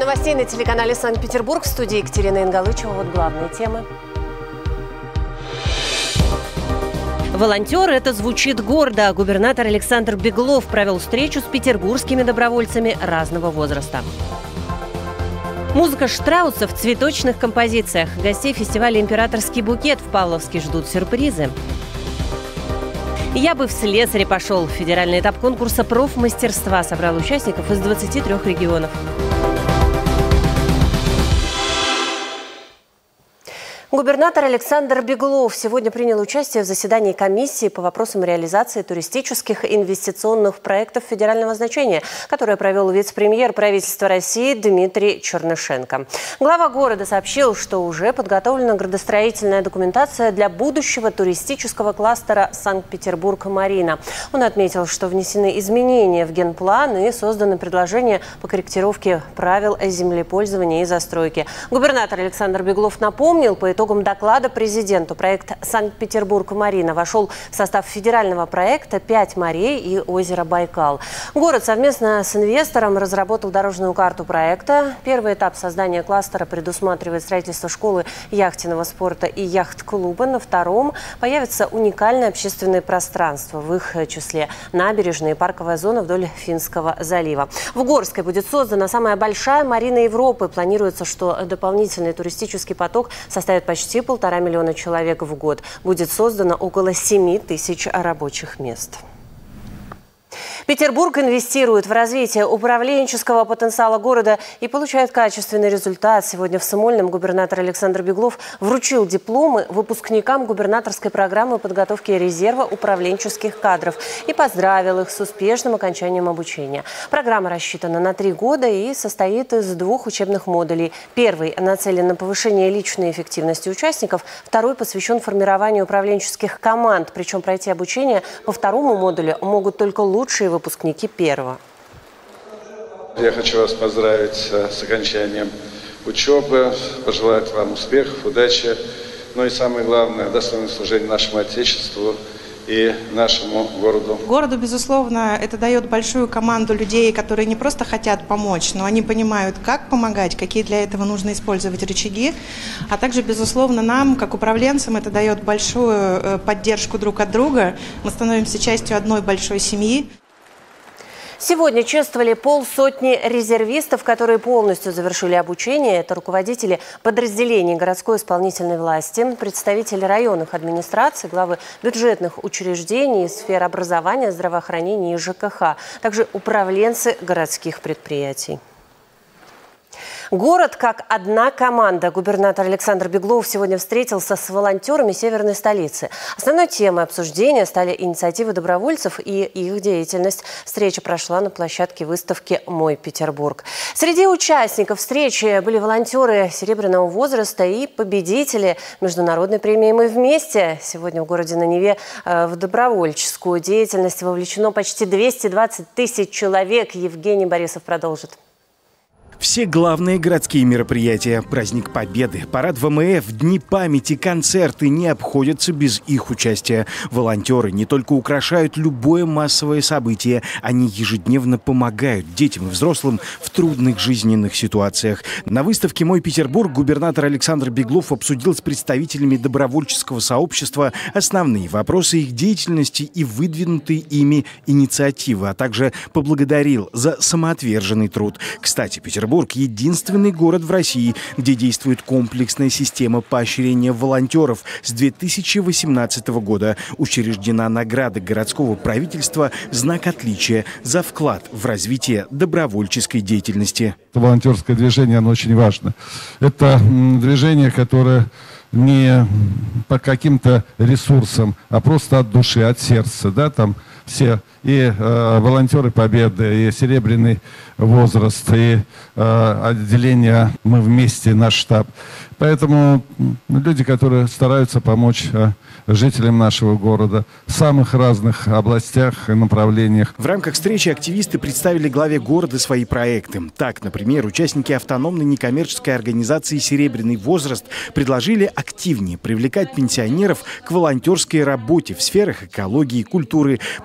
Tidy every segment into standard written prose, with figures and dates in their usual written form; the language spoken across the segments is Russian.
новостей на телеканале «Санкт-Петербург». В студии Екатерина Ингалычева. Вот главные темы. Волонтер – это звучит гордо. Губернатор Александр Беглов провел встречу с петербургскими добровольцами разного возраста. Музыка Штрауса в цветочных композициях. Гостей фестиваля «Императорский букет» в Павловске ждут сюрпризы. «Я бы в слесаре пошел». Федеральный этап конкурса профмастерства собрал участников из 23 регионов. Губернатор Александр Беглов сегодня принял участие в заседании комиссии по вопросам реализации туристических инвестиционных проектов федерального значения, которое провел вице-премьер правительства России Дмитрий Чернышенко. Глава города сообщил, что уже подготовлена градостроительная документация для будущего туристического кластера Санкт-Петербург-Марина. Он отметил, что внесены изменения в генплан и созданы предложения по корректировке правил землепользования и застройки. Губернатор Александр Беглов напомнил, по итогам доклада президенту проект «Санкт-Петербург-Марина» вошел в состав федерального проекта «5 морей и озеро Байкал». Город совместно с инвестором разработал дорожную карту проекта. Первый этап создания кластера предусматривает строительство школы яхтенного спорта и яхт-клуба. На втором появится уникальное общественное пространство, в их числе набережная и парковая зона вдоль Финского залива. В Горской будет создана самая большая марина Европы. Планируется, что дополнительный туристический поток составит почти 1,5 миллиона человек в год. Будет создано около 7 тысяч рабочих мест. Петербург инвестирует в развитие управленческого потенциала города и получает качественный результат. Сегодня в Смольном губернатор Александр Беглов вручил дипломы выпускникам губернаторской программы подготовки резерва управленческих кадров и поздравил их с успешным окончанием обучения. Программа рассчитана на 3 года и состоит из 2 учебных модулей. Первый нацелен на повышение личной эффективности участников, второй посвящен формированию управленческих команд. Причем пройти обучение по второму модулю могут только лучшие выпускники первого. Я хочу вас поздравить с окончанием учебы, пожелать вам успехов, удачи, но и самое главное, достойного служения нашему Отечеству и нашему городу. Городу, безусловно, это дает большую команду людей, которые не просто хотят помочь, но они понимают, как помогать, какие для этого нужно использовать рычаги. А также, безусловно, нам, как управленцам, это дает большую поддержку друг от друга. Мы становимся частью одной большой семьи. Сегодня чествовали 50 резервистов, которые полностью завершили обучение. Это руководители подразделений городской исполнительной власти, представители районных администраций, главы бюджетных учреждений, сфер образования, здравоохранения и ЖКХ, также управленцы городских предприятий. Город как одна команда. Губернатор Александр Беглов сегодня встретился с волонтерами северной столицы. Основной темой обсуждения стали инициативы добровольцев и их деятельность. Встреча прошла на площадке выставки «Мой Петербург». Среди участников встречи были волонтеры серебряного возраста и победители международной премии «Мы вместе». Сегодня в городе на Неве в добровольческую деятельность вовлечено почти 220 тысяч человек. Евгений Борисов продолжит. Все главные городские мероприятия, праздник Победы, парад ВМФ, дни памяти, концерты не обходятся без их участия. Волонтеры не только украшают любое массовое событие, они ежедневно помогают детям и взрослым в трудных жизненных ситуациях. На выставке «Мой Петербург» губернатор Александр Беглов обсудил с представителями добровольческого сообщества основные вопросы их деятельности и выдвинутые ими инициативы, а также поблагодарил за самоотверженный труд. Кстати, Петербург – единственный город в России, где действует комплексная система поощрения волонтеров. С 2018 года учреждена награда городского правительства «Знак отличия» за вклад в развитие добровольческой деятельности. Волонтерское движение, оно очень важно. Это движение, которое не по каким-то ресурсам, а просто от души, от сердца, да, там все и волонтеры Победы, и серебряный возраст, и отделение «Мы вместе», наш штаб. Поэтому люди, которые стараются помочь жителям нашего города в самых разных областях и направлениях. В рамках встречи активисты представили главе города свои проекты. Так, например, участники автономной некоммерческой организации «Серебряный возраст» предложили активнее привлекать пенсионеров к волонтерской работе в сферах экологии, культуры,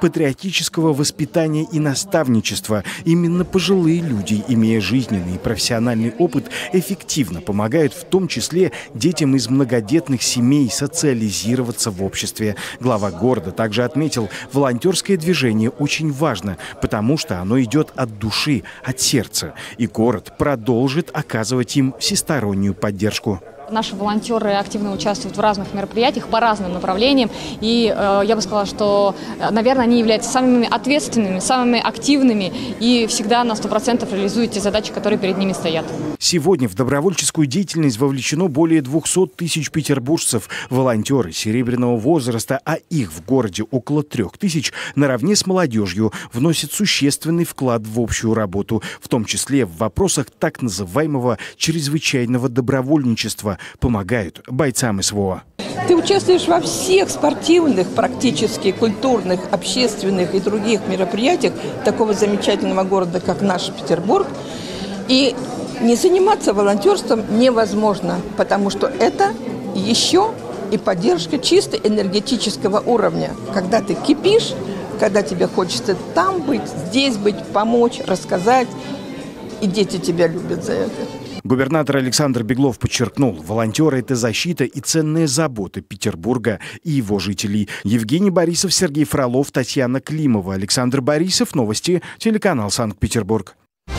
патриотического воспитания и наставничества. Именно пожилые люди, имея жизненный и профессиональный опыт, эффективно помогают в том числе детям из многодетных семей социализироваться в обществе. Глава города также отметил, волонтерское движение очень важно, потому что оно идет от души, от сердца. И город продолжит оказывать им всестороннюю поддержку. Наши волонтеры активно участвуют в разных мероприятиях по разным направлениям. И я бы сказала, что, наверное, они являются самыми ответственными, самыми активными и всегда на 100% реализуют те задачи, которые перед ними стоят. Сегодня в добровольческую деятельность вовлечено более 200 тысяч петербуржцев. Волонтеры серебряного возраста, а их в городе около 3000, наравне с молодежью вносят существенный вклад в общую работу, в том числе в вопросах так называемого чрезвычайного добровольничества. Помогают бойцам СВО. Ты участвуешь во всех спортивных, практически культурных, общественных и других мероприятиях такого замечательного города, как наш Петербург. И не заниматься волонтерством невозможно, потому что это еще и поддержка чисто энергетического уровня. Когда ты кипишь, когда тебе хочется там быть, здесь быть, помочь, рассказать, и дети тебя любят за это. Губернатор Александр Беглов подчеркнул, волонтеры – это защита и ценная забота Петербурга и его жителей. Евгений Борисов, Сергей Фролов, Татьяна Климова, Александр Борисов. Новости. Телеканал Санкт-Петербург.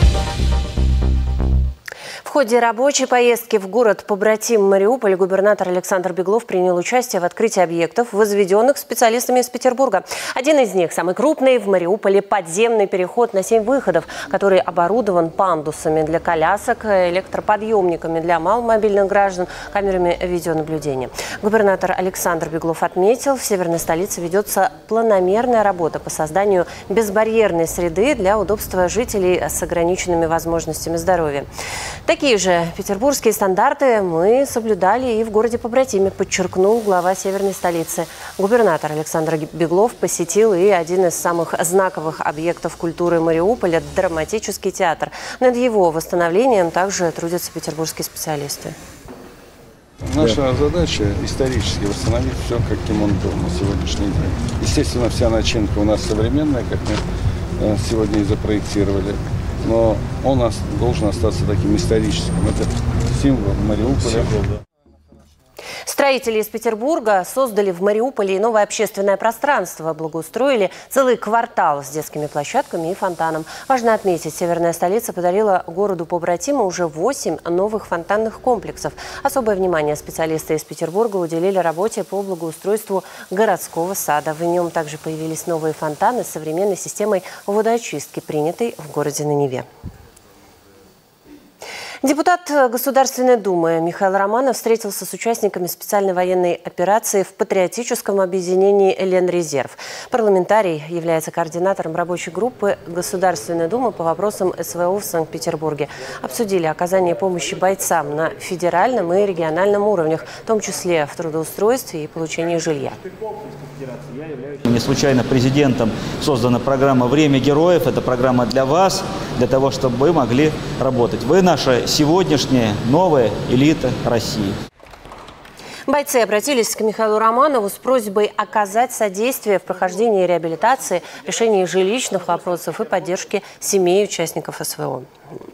В ходе рабочей поездки в город-побратим Мариуполь губернатор Александр Беглов принял участие в открытии объектов, возведенных специалистами из Петербурга. Один из них, самый крупный, в Мариуполе подземный переход на 7 выходов, который оборудован пандусами для колясок, электроподъемниками для маломобильных граждан, камерами видеонаблюдения. Губернатор Александр Беглов отметил, в северной столице ведется планомерная работа по созданию безбарьерной среды для удобства жителей с ограниченными возможностями здоровья. Такие же петербургские стандарты мы соблюдали и в городе-побратиме, подчеркнул глава северной столицы. Губернатор Александр Беглов посетил и один из самых знаковых объектов культуры Мариуполя – драматический театр. Над его восстановлением также трудятся петербургские специалисты. Наша задача исторически восстановить все, каким он был на сегодняшний день. Естественно, вся начинка у нас современная, как мы сегодня и запроектировали. Но он должен остаться таким историческим. Это символ Мариуполя. Строители из Петербурга создали в Мариуполе новое общественное пространство, благоустроили целый квартал с детскими площадками и фонтаном. Важно отметить, северная столица подарила городу-побратиму уже 8 новых фонтанных комплексов. Особое внимание специалисты из Петербурга уделили работе по благоустройству городского сада. В нем также появились новые фонтаны с современной системой водоочистки, принятой в городе на Неве. Депутат Государственной Думы Михаил Романов встретился с участниками специальной военной операции в патриотическом объединении «Ленрезерв». Парламентарий является координатором рабочей группы Государственной Думы по вопросам СВО в Санкт-Петербурге. Обсудили оказание помощи бойцам на федеральном и региональном уровнях, в том числе в трудоустройстве и получении жилья. Не случайно президентом создана программа «Время героев». Это программа для вас, для того, чтобы вы могли работать. Вы наша сегодняшняя новая элита России. Бойцы обратились к Михаилу Романову с просьбой оказать содействие в прохождении реабилитации, решении жилищных вопросов и поддержке семей участников СВО.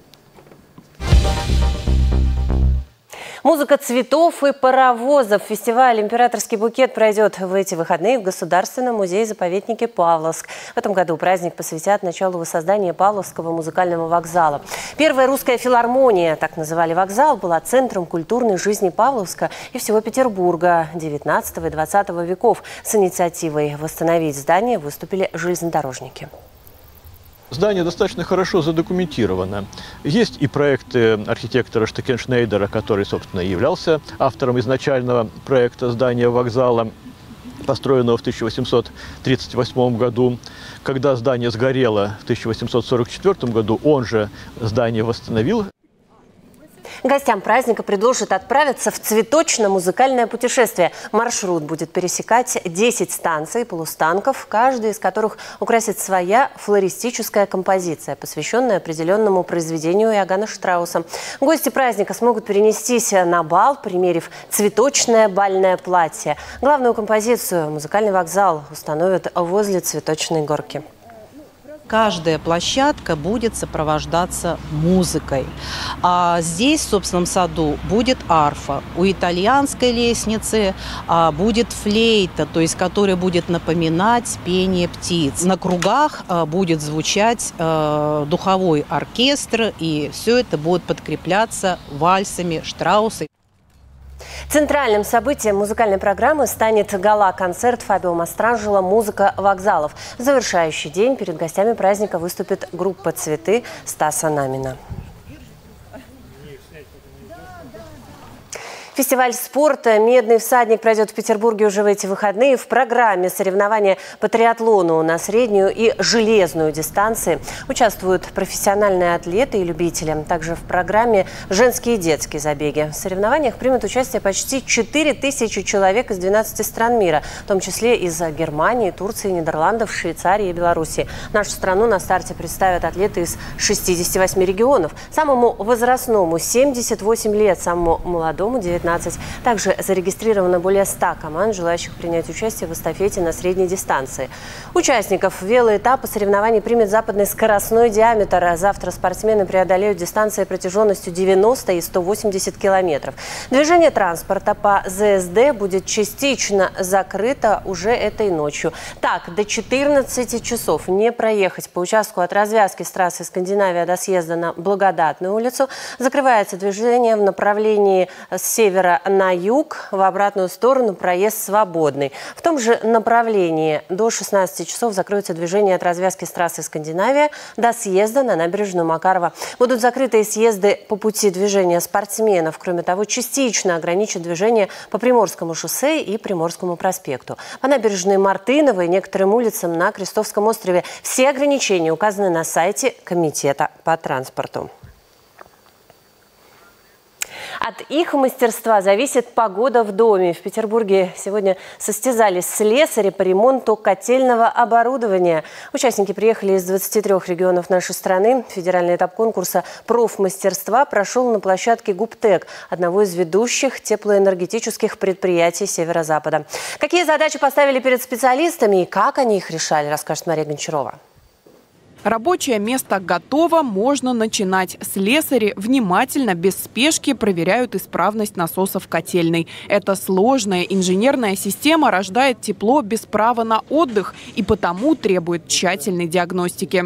Музыка цветов и паровозов. Фестиваль «Императорский букет» пройдет в эти выходные в Государственном музее-заповеднике Павловск. В этом году праздник посвятят началу воссоздания Павловского музыкального вокзала. Первая русская филармония, так называли вокзал, была центром культурной жизни Павловска и всего Петербурга XIX и XX веков. С инициативой восстановить здание выступили железнодорожники. Здание достаточно хорошо задокументировано. Есть и проекты архитектора Штекеншнейдера, который, собственно, и являлся автором изначального проекта здания вокзала, построенного в 1838 году. Когда здание сгорело в 1844 году, он же здание восстановил. Гостям праздника предложат отправиться в цветочно-музыкальное путешествие. Маршрут будет пересекать 10 станций полустанков, каждая из которых украсит своя флористическая композиция, посвященная определенному произведению Иоганна Штрауса. Гости праздника смогут перенестись на бал, примерив цветочное бальное платье. Главную композицию «Музыкальный вокзал» установят возле цветочной горки. Каждая площадка будет сопровождаться музыкой. А здесь, в собственном саду, будет арфа. У итальянской лестницы будет флейта, то есть которая будет напоминать пение птиц. На кругах будет звучать духовой оркестр, и все это будет подкрепляться вальсами Штрауса. Центральным событием музыкальной программы станет гала-концерт Фабио Мастранджело «Музыка вокзалов». В завершающий день перед гостями праздника выступит группа «Цветы» Стаса Намина. Фестиваль спорта «Медный всадник» пройдет в Петербурге уже в эти выходные. В программе соревнования по триатлону на среднюю и железную дистанции участвуют профессиональные атлеты и любители. Также в программе женские и детские забеги. В соревнованиях примут участие почти 4000 человек из 12 стран мира, в том числе из Германии, Турции, Нидерландов, Швейцарии и Беларуси. Нашу страну на старте представят атлеты из 68 регионов. Самому возрастному – 78 лет, самому молодому – 19. Также зарегистрировано более 100 команд, желающих принять участие в эстафете на средней дистанции. Участников велоэтапа соревнований примет западный скоростной диаметр. Завтра спортсмены преодолеют дистанции протяженностью 90 и 180 километров. Движение транспорта по ЗСД будет частично закрыто уже этой ночью. Так, до 14 часов не проехать по участку от развязки с трассы Скандинавия до съезда на Благодатную улицу. Закрывается движение в направлении с севера на юг, в обратную сторону проезд свободный. В том же направлении до 16 часов закроется движение от развязки с трассы Скандинавия до съезда на набережную Макарова. Будут закрыты и съезды по пути движения спортсменов. Кроме того, частично ограничат движение по Приморскому шоссе и Приморскому проспекту. По набережной Мартыновой и некоторым улицам на Крестовском острове все ограничения указаны на сайте Комитета по транспорту. От их мастерства зависит погода в доме. В Петербурге сегодня состязались слесари по ремонту котельного оборудования. Участники приехали из 23 регионов нашей страны. Федеральный этап конкурса профмастерства прошел на площадке ГУПТЭК, одного из ведущих теплоэнергетических предприятий Северо-Запада. Какие задачи поставили перед специалистами и как они их решали, расскажет Мария Гончарова. Рабочее место готово, можно начинать. Слесари внимательно, без спешки проверяют исправность насосов котельной. Эта сложная инженерная система рождает тепло без права на отдых и потому требует тщательной диагностики.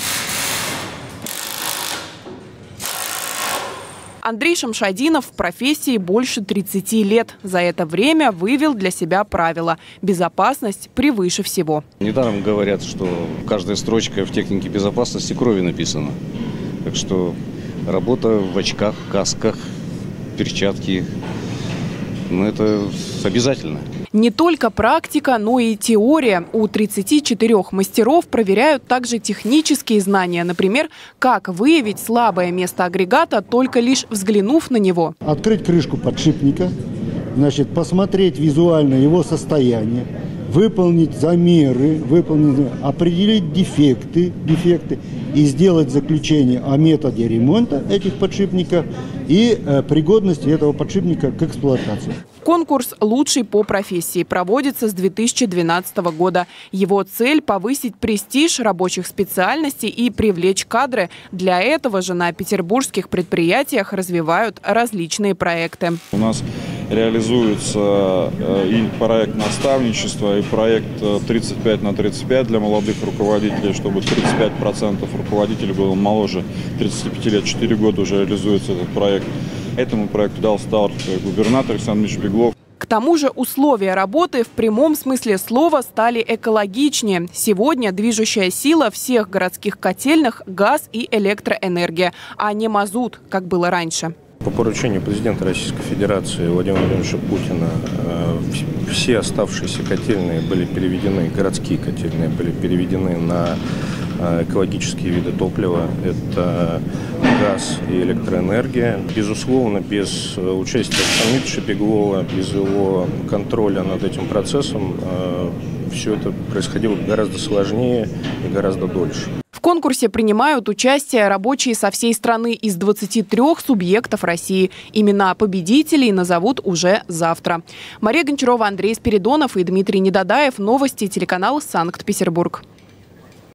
Андрей Шамшадинов в профессии больше 30 лет. За это время вывел для себя правило – безопасность превыше всего. Недаром говорят, что каждая строчка в технике безопасности кровью написана. Так что работа в очках, касках, перчатки – это обязательно. Не только практика, но и теория. У 34 мастеров проверяют также технические знания. Например, как выявить слабое место агрегата, только лишь взглянув на него. Открыть крышку подшипника, посмотреть визуально его состояние, выполнить замеры, определить дефекты и сделать заключение о методе ремонта этих подшипников и пригодности этого подшипника к эксплуатации. Конкурс «Лучший по профессии» проводится с 2012 года. Его цель – повысить престиж рабочих специальностей и привлечь кадры. Для этого же на петербургских предприятиях развивают различные проекты. У нас реализуется и проект наставничества, и проект 35×35 для молодых руководителей, чтобы 35% руководителей было моложе 35 лет. 4 года уже реализуется этот проект. Этому проекту дал старт губернатор Александр Ильич Беглов. К тому же условия работы в прямом смысле слова стали экологичнее. Сегодня движущая сила всех городских котельных – газ и электроэнергия, а не мазут, как было раньше. По поручению президента Российской Федерации Владимира Владимировича Путина все оставшиеся котельные были переведены, городские котельные были переведены на экологические виды топлива, это газ и электроэнергия. Безусловно, без участия Александра Дмитриевича Беглова, без его контроля над этим процессом все это происходило гораздо сложнее и гораздо дольше. В конкурсе принимают участие рабочие со всей страны из 23 субъектов России. Имена победителей назовут уже завтра. Мария Гончарова, Андрей Спиридонов и Дмитрий Недодаев. Новости, телеканал Санкт-Петербург.